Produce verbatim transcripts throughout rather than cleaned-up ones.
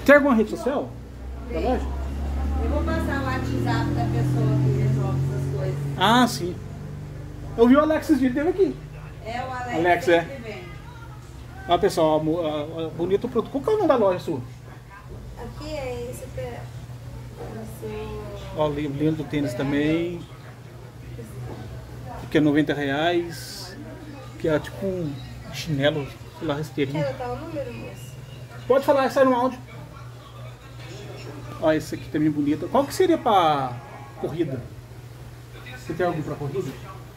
Tem alguma rede social da loja? Eu vou passar o WhatsApp da pessoa que resolve essas coisas. Ah, sim. Eu vi o Alex esse dia, ele teve aqui. É o Alex, Alex, é. é. Que vem. Ó, pessoal, a, a, a bonito produto. Qual que é o nome da loja sua? Aqui é esse pé. Ó, lindo tênis também. Que é noventa reais. Que é tipo um chinelo, sei lá, rasteirinho. Quer anotar o número, moço? Pode falar, sai no áudio. Ó, esse aqui também é bonito. Qual que seria pra corrida? Você tem algum pra corrida?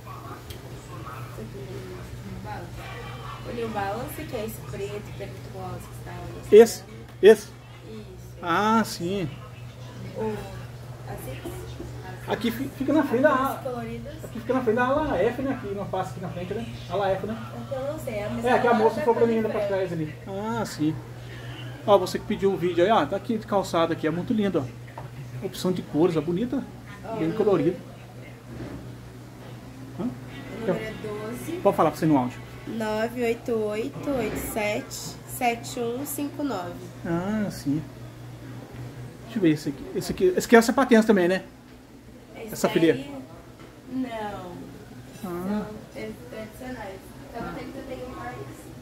O New Balance, que é esse preto, preto gloss que está ali. Esse? Esse? Isso. Ah, sim. O assim? Aqui fi- fica na frente da... Coloridas. Aqui fica na frente da ala F, né? Aqui não passa aqui na frente, né? Ala F, né? Eu não sei. É, aqui a moça falou pra mim ainda pra trás ali. Ah, sim. Ó, você que pediu o vídeo aí, ó, tá aqui de calçada aqui, é muito lindo, ó. Opção de cores, ó, bonita, bem colorido. Hã? O número é doze. Pode falar pra você no áudio. nove oito oito oito sete sete um cinco nove. Ah, sim. Deixa eu ver esse aqui. Esse aqui, esse aqui é a sapatência também, né? Essa filha? Não. Ah. São tradicionais. Então eu tenho mais.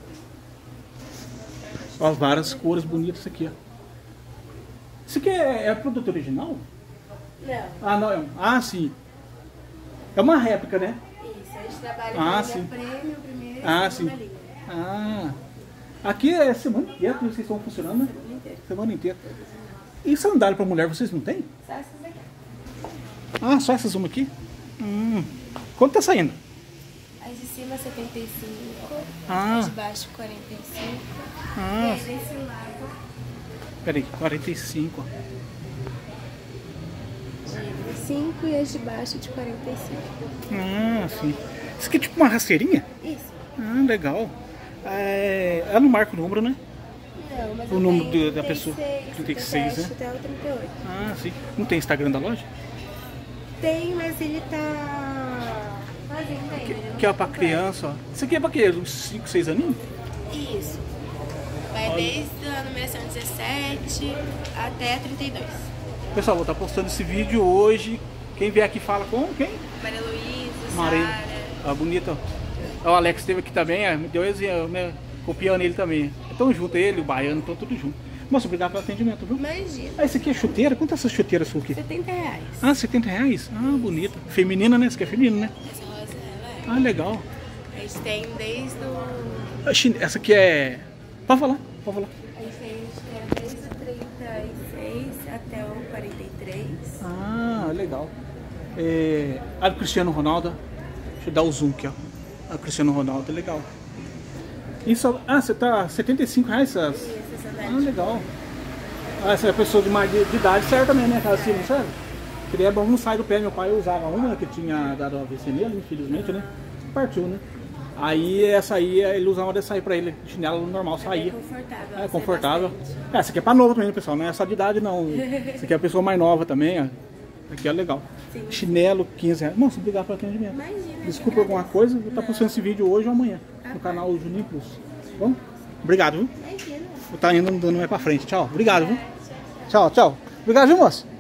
Ó, várias cores bonitas aqui, ó. Isso aqui é, é produto original? Não. Ah, não, é um. Ah, sim. É uma réplica, né? Isso, a gente trabalha Ah, com sim. a prêmio, primeiro e Ah, segunda sim. linha. Ah. Aqui é semana inteira que vocês estão funcionando, né? Semana inteira. Semana inteira. E sandália pra mulher vocês não têm? Só essas aqui. Ah, só essas uma aqui? Hum. Quanto tá saindo? As de cima setenta e cinco, Ah. as de baixo quarenta e cinco. Ah, E aí desse lado peraí, quarenta e cinco. de vinte e cinco e as de baixo de quarenta e cinco. Ah, sim. Isso aqui é tipo uma rasteirinha? Isso. Ah, legal. É, ela não marca o número, né? Não, mas O eu número tenho de- da pessoa. trinta e seis, né? até o trinta e oito. Ah, sim. Não tem Instagram da loja? Tem, mas ele tá fazendo ainda. ele não Que é tá pra completo. criança, ó. Isso aqui é pra quê? Uns cinco, seis aninhos? Isso. Vai desde a numeração dezessete até trinta e dois. Pessoal, vou estar postando esse vídeo hoje. Quem vier aqui fala com quem? Maria Luísa, Maria. Sara. Ah, bonita. ó. O Alex esteve aqui também, ó, me deu esse, eu, né, copiando ele também. Estão junto, ele, o baiano, estão tudo junto. Moça, obrigado pelo atendimento, viu? Imagina. Ah, esse aqui é chuteira? Quanto é essa chuteira sua aqui? setenta reais. Ah, setenta reais? Ah, bonita. Feminina, né? Esse aqui é feminino, né? Essa rosa, ela é. Ah, legal. A gente tem desde o... A chine- Essa aqui é... Pode falar, pode falar. A gente tem desde o trinta e seis até o quarenta e três. Ah, legal. É... A do Cristiano Ronaldo. Deixa eu dar o zoom aqui, ó. A do Cristiano Ronaldo, é legal. Isso, ah, você tá setenta e cinco reais essas? Isso, essa Ah, daí. legal. Ah, essa é pessoa de mais de, de idade serve também, né? Aquela assim, não serve? Que é bom, não sai do pé. Meu pai usava uma que tinha dado A V C nele, infelizmente, né? Partiu, né? Aí essa aí, ele usava dessa aí pra ele, chinelo normal, É saía. confortável. É confortável. É, essa aqui é pra novo também, pessoal, não é só de idade não. Essa aqui é a pessoa mais nova também, ó. Aqui é legal. Sim. Chinelo, quinze reais. Nossa, obrigado pelo atendimento. Imagina. Desculpa alguma coisa, eu vou estar postando esse vídeo hoje ou amanhã no canal Juninho Plus. Bom? Obrigado, viu? Imagina. Vou estar indo dando mais pra frente. Tchau. Obrigado, viu? Tchau, tchau. Obrigado, viu, moço?